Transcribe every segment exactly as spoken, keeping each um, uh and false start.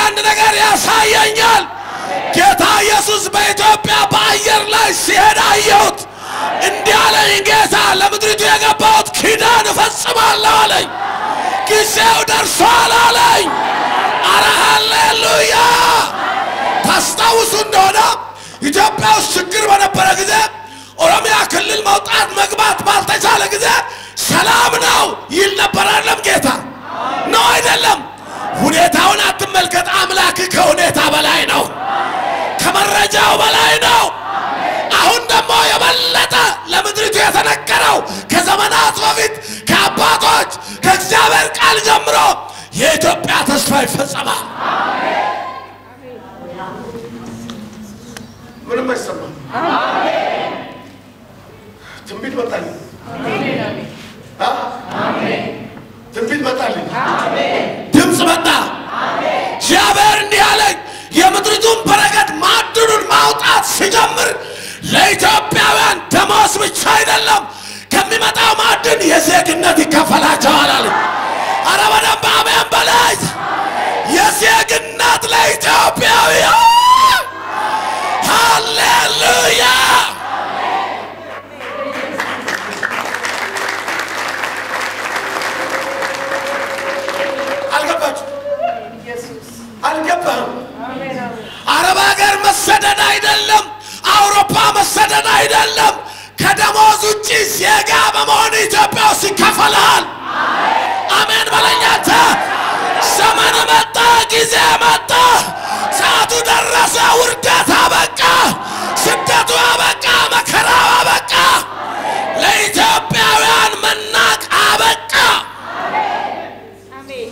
አንድ ነገር ያሳየኛል ጌታ ኢየሱስ በኢትዮጵያ በአየር ላይ ሲሄድ አየሁት እንዲህ አለኝ ጌታ ለምድሪቱ የገባሁት ኪዳን እፈጽማለሁ አለኝ ጊዜው ደርሷል አለኝ አረ ሃሌሉያ ታስታውሱ እንደሆነ ኢትዮጵያ ውስጥ ችግር በነበረ ጊዜ ኦሮሚያ ክልል መውጣት መግባት ባልተቻለ ጊዜ ሰላም ነው ይል ነበር አይደለም ጌታ ነው አይደለም ሁኔታውን አትመልከት አምላክ ከሁኔታ በላይ ነው ከመረጃው በላይ ነው አሁን ደግሞ የበለጠ ለምድሪቱ የተነገረው ከዘመናት በፊት ከአባቶች ከእግዚአብሔር ቃል ጀምሮ የኢትዮጵያ ተስፋ ይፈጸማል አሜን ምንም አይሰማም አሜን ትንቢት መጣልኝ አሜን አሜን ትንቢት መጣልኝ አሜን ድምጽ መጣ አሜን እግዚአብሔር እንዲህ አለኝ የምድሪቱን በረከት ማዕድኑን ማውጣት ሲጀምር ለኢትዮጵያውያን ደሞዝ ብቻ አይደለም ከሚመጣው ማዕድን የዜግነት ይከፈላቸዋል አለ አረ በደንብ አሜን በላይ የዜግነት ለኢትዮጵያውያን ሃሌሉያ አልገባችሁ ኢየሱስ አልገባም አሜን አረብ ሀገር መሰደድ አይደለም አውሮፓ መሰደድ አይደለም ከደሞዝ ውጪ ዜጋ በመሆን ኢትዮጵያ ውስጥ ይከፈላል አሜን በለኛታ ዘመን መጣ ጊዜ መጣ ሰዓቱ ደረሰ ውርደት አበቃ ስደቱ አበቃ መከራው አበቃ ለኢትዮጵያውያን መናቅ አበቃ አሜን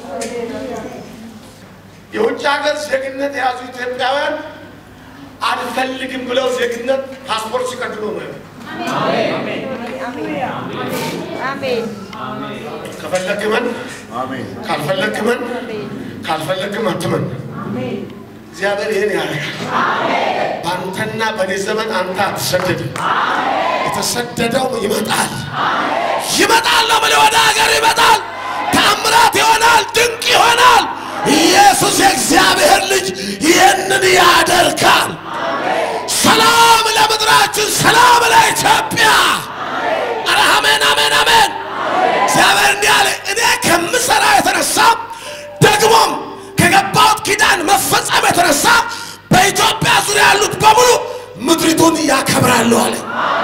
የውጭ ሀገር ዜግነት ያዙ ኢትዮጵያውያን አልፈልግም ብለው ዜግነት ፓስፖርት ሲቀድሉ ነው አሜን አሜን አሜን ከፈለክመን አሜን ካልፈለክመን አሜን ካልፈለክም አትመን አሜን እግዚአብሔር ይሄን ያደርጋል አሜን ባንተና በኔ ዘመን አንተ አትሰደድ አሜን የተሰደደው ይመጣል አሜን ይመጣል ነው ማለት ወደ ሀገር ይመጣል ታምራት ይሆናል ድንቅ ይሆናል ኢየሱስ የእግዚአብሔር ልጅ ይሄንን ያደርጋል ሰላም ለምድራችን ሰላም ለኢትዮጵያ አሜን አሜን አሜን እግዚአብሔር እንዲያለ እኔ ከምሰራ የተነሳ ደግሞም ከገባሁት ኪዳን መፈጸም የተነሳ በኢትዮጵያ ዙሪያ ያሉት በሙሉ ምድሪቱን ያከብራሉ አለ